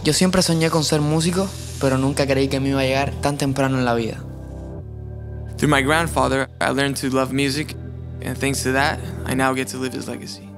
Yo siempre soñé con ser músico, pero nunca creí que me iba a llegar tan temprano en la vida. Through my grandfather, I learned to love music, and thanks to that, I now get to live his legacy.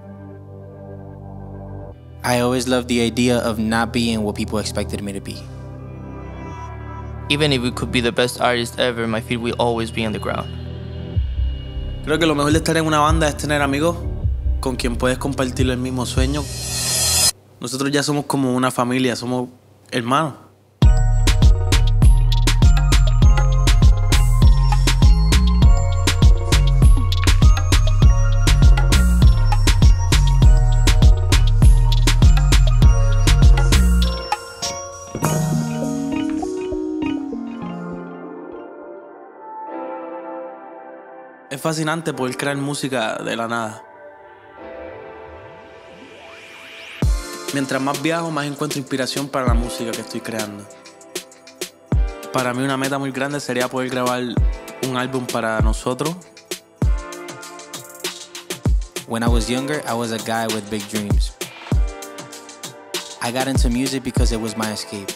I always loved the idea of not being what people expected me to be. Even if we could be the best artist ever, my feet will always be on the ground. Creo que lo mejor de estar en una banda es tener amigos con quien puedes compartir el mismo sueño. Nosotros ya somos como una familia, somos hermanos. Es fascinante poder crear música de la nada. Mientras más viajo, más encuentro inspiración para la música que estoy creando. Para mí una meta muy grande sería poder grabar un álbum para nosotros. When I was younger, I was a guy with big dreams. I got into music because it was my escape.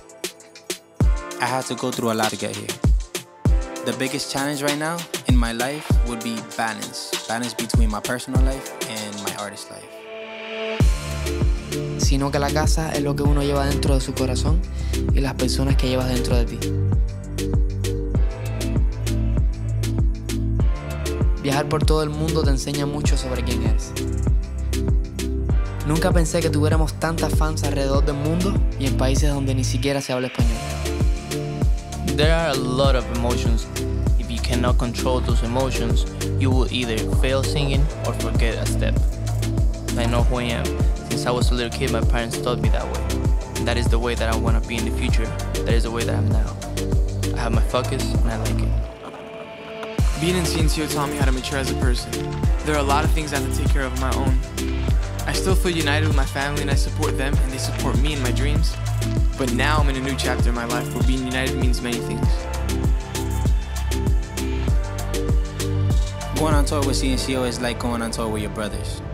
I had to go through a lot to get here. The biggest challenge right now in my life would be balance. Balance between my personal life and my artist life. Sino que la casa es lo que uno lleva dentro de su corazón y las personas que llevas dentro de ti. Viajar por todo el mundo te enseña mucho sobre quién eres. Nunca pensé que tuviéramos tantas fans alrededor del mundo y en países donde ni siquiera se habla español. There are a lot of emotions. If you cannot control those emotions, you will either fail singing or forget a step. I know who I am. Since I was a little kid, my parents taught me that way. And that is the way that I want to be in the future. That is the way that I'm now. I have my focus and I like it. Being in CNCO taught me how to mature as a person. There are a lot of things I have to take care of on my own. I still feel united with my family and I support them and they support me in my dreams. But now I'm in a new chapter in my life where being united means many things. Going on tour with CNCO is like going on tour with your brothers.